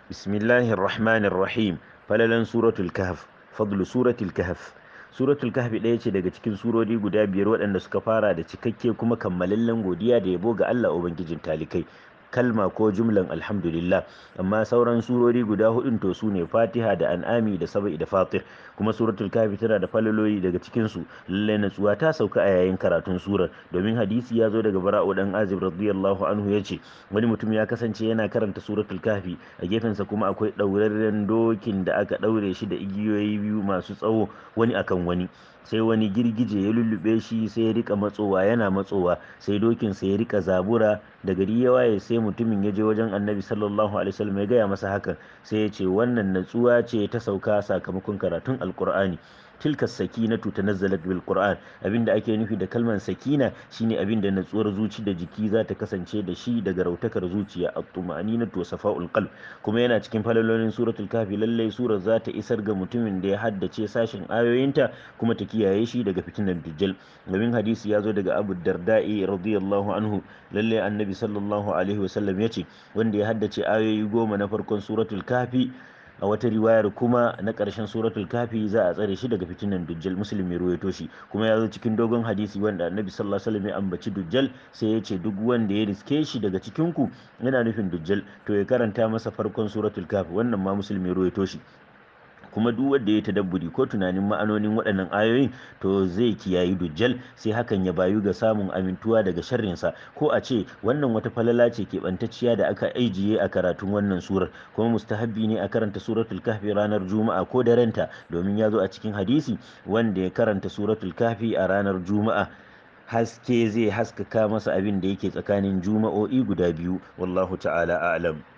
Bismillahir Rahmanir Rahim. Falalan suratul Kahf. Fadlu suratul Kahf. Suratul Kahf ɗaya ce daga cikin surori guda biyar waɗanda suka fara da cikakke kuma kammalallen godiya da yabo ga Allah Ubangijin talikai. Kalma ko jumlan alhamdulillah, amma sauran surori guda hudun to su ne Fatiha da An'ami da Saba'i da Fatir. Kuma suratul Kahfi tana da falaloli daga cikin su. Lalle natsuwa ta sauka a yayin karatun surar, domin hadisi ya zo daga Bara'u dan Azib radiyallahu anhu yace wani mutum ya kasance yana karanta suratul Kahfi, a gefensa kuma akwai ɗaurarren dokin da aka ɗaure shi da igiyoyi biyu masu tsawo wani akan wani. Sai wani girgije ya lullube shi, sai ya rika matsowa yana matsowa, sai dokin sai ya rika zabura. Da gari ya waye sai mutumin ya je wajen annabi sallallahu alaihi wasallam ya gaya masa hakan, sai ya ce wannan natsuwa ce ta sauka sakamakon karatun alqur'ani. Tilka sakinatu tanazzalat bil qur'an. Abinda ake nufi da kalmar sakina shine abinda natsuwar zuci da jiki za ta kasance da shi daga rautakar zuciya, at-tuma'aninatu wa safa'ul qalb. Kuma yana cikin falalolin suratul Kahfi, lallai surar za ta isar ga mutumin da ya haddace sashin ayoyinta kuma ta kiyaye shi daga fitinar dujjal. Domin hadisi ya zo daga Abu Darda'i radiyallahu anhu, lallai annabi sallallahu alaihi wasallam ya ce wanda ya haddace ayoyi 10 na farkon suratul Kahfi, a wata riwayar kuma na ƙarshen suratul Kahfi, za a tsare shi daga fitinan dujjal. Muslim ya ruwaito shi. Kuma ya zo cikin dogon hadisi wanda annabi sallallahu alaihi wasallam ya ambaci dujjal, sai ya ce duk wanda ya riske shi daga cikin ku, yana nufin dujjal, to ya karanta masa farkon suratul Kahfi. Wannan ma Muslim ya ruwaito shi. Kuma duk wanda ya tadabburi ko tunanin ma'anonin waɗannan ayoyin, to zai kiyayi dujjal, sai hakan ya bayu ga samun amintuwa daga sharrinsa. Ko a ce wannan wata falala ce keɓantacciya da aka ajiye a karatun wannan surar. Kuma mustahabbi ne a karanta suratul Kahfi ranar Juma'a ko darenta, domin ya zo a cikin hadisi wanda ya karanta suratul Kahfi a ranar Juma'a, haske zai haskaka masa abin da yake tsakanin juma'o'i guda biyu. Wallahu ta'ala a'lam.